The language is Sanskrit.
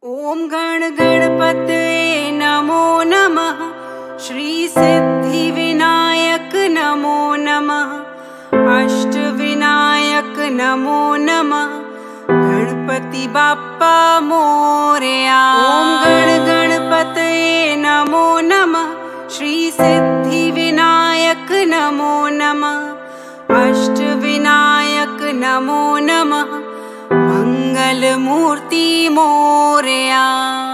ॐ गण गणपतये नमो नमः। श्री सिद्धिविनायक नमो नमः। अष्टविनायक नमो नमः। गणपति बाप्पा मोरया। ॐ गण गणपतये नमो नमः। श्री सिद्धिविनायक नमो नमः। अष्टविनायक नमो नमः। मंगलमूर्ति मोरया।